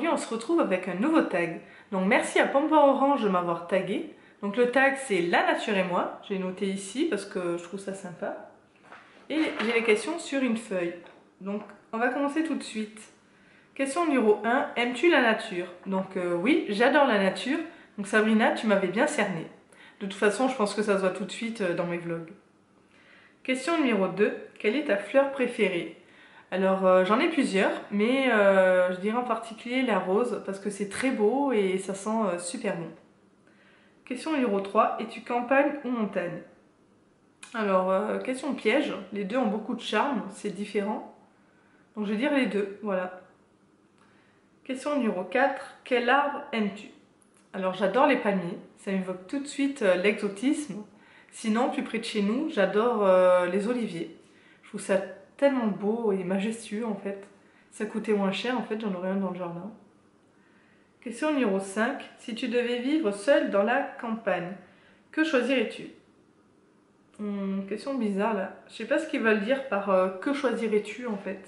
aujourd'hui on se retrouve avec un nouveau tag. Donc merci à Pampa Orange de m'avoir tagué. Donc le tag c'est la nature et moi, j'ai noté ici parce que je trouve ça sympa. Et j'ai les questions sur une feuille. Donc on va commencer tout de suite. Question numéro 1, aimes-tu la nature? Donc oui, j'adore la nature. Donc Sabrina, tu m'avais bien cerné. De toute façon, je pense que ça se voit tout de suite dans mes vlogs. Question numéro 2, quelle est ta fleur préférée? Alors j'en ai plusieurs, mais je dirais en particulier la rose parce que c'est très beau et ça sent super bon. Question numéro 3, es-tu campagne ou montagne? Alors question piège, les deux ont beaucoup de charme, c'est différent. Donc je vais dire les deux, voilà. Question numéro 4, quel arbre aimes-tu? Alors j'adore les palmiers, ça m'évoque tout de suite l'exotisme. Sinon, plus près de chez nous, j'adore les oliviers. Je trouve ça tellement beau et majestueux en fait. Ça coûtait moins cher, en fait j'en aurais un dans le jardin. Question numéro 5, si tu devais vivre seul dans la campagne, que choisirais-tu? Question bizarre là. Je sais pas ce qu'ils veulent dire par que choisirais-tu en fait.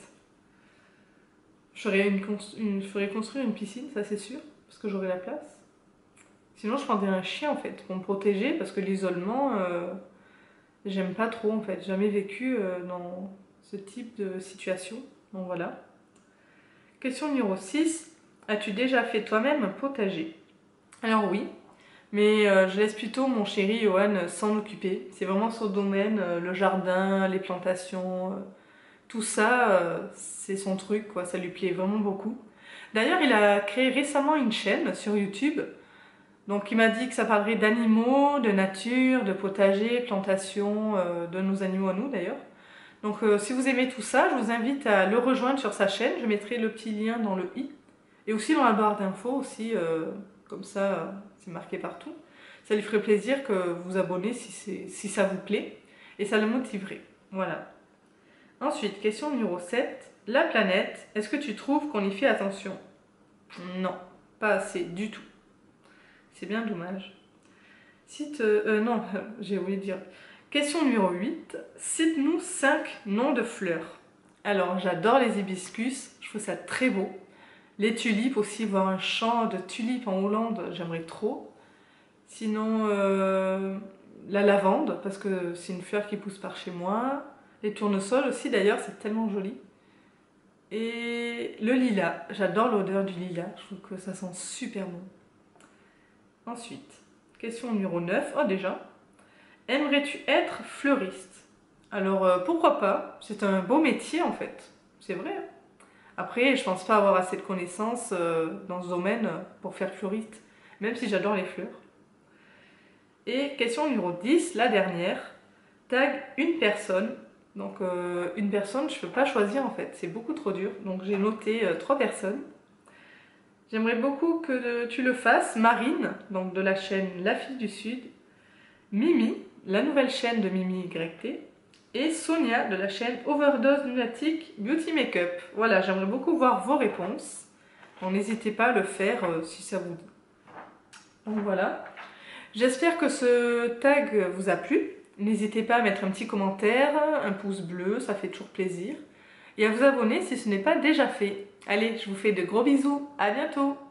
Je ferais construire une piscine, ça c'est sûr, parce que j'aurais la place. Sinon je prendrais un chien en fait, pour me protéger, parce que l'isolement, j'aime pas trop en fait. Jamais vécu dans ce type de situation. Donc voilà. Question numéro 6. As-tu déjà fait toi-même un potager? Alors oui, mais je laisse plutôt mon chéri Johan s'en occuper. C'est vraiment son domaine, le jardin, les plantations, tout ça, c'est son truc quoi, ça lui plaît vraiment beaucoup. D'ailleurs, il a créé récemment une chaîne sur YouTube. Donc il m'a dit que ça parlerait d'animaux, de nature, de potager, plantation, de nos animaux à nous d'ailleurs. Donc si vous aimez tout ça, je vous invite à le rejoindre sur sa chaîne. Je mettrai le petit lien dans le i. Et aussi dans la barre d'infos aussi, comme ça c'est marqué partout. Ça lui ferait plaisir que vous vous abonnez si ça vous plaît. Et ça le motiverait. Voilà. Ensuite, question numéro 7. La planète, est-ce que tu trouves qu'on y fait attention? Non, pas assez du tout. C'est bien dommage. Non, j'ai oublié de dire. Question numéro 8. Cite-nous 5 noms de fleurs. Alors, j'adore les hibiscus, je trouve ça très beau. Les tulipes aussi, voir un champ de tulipes en Hollande, j'aimerais trop. Sinon, la lavande, parce que c'est une fleur qui pousse par chez moi. Les tournesols aussi, d'ailleurs, c'est tellement joli. Et le lilas, j'adore l'odeur du lilas, je trouve que ça sent super bon. Ensuite, question numéro 9. Oh déjà, aimerais-tu être fleuriste? Alors pourquoi pas? C'est un beau métier en fait, c'est vrai. Après, je pense pas avoir assez de connaissances dans ce domaine pour faire fleuriste, même si j'adore les fleurs. Et question numéro 10, la dernière. Tag une personne. Donc une personne, je peux pas choisir en fait, c'est beaucoup trop dur. Donc j'ai noté 3 personnes. J'aimerais beaucoup que tu le fasses. Marine, donc de la chaîne La Fille du Sud, Mimi, la nouvelle chaîne de Mimi YT, et Sonia de la chaîne Overdose Lunatic Beauty Makeup. Voilà, j'aimerais beaucoup voir vos réponses. Donc n'hésitez pas à le faire si ça vous dit. Donc voilà. J'espère que ce tag vous a plu. N'hésitez pas à mettre un petit commentaire, un pouce bleu, ça fait toujours plaisir. Et à vous abonner si ce n'est pas déjà fait. Allez, je vous fais de gros bisous, à bientôt!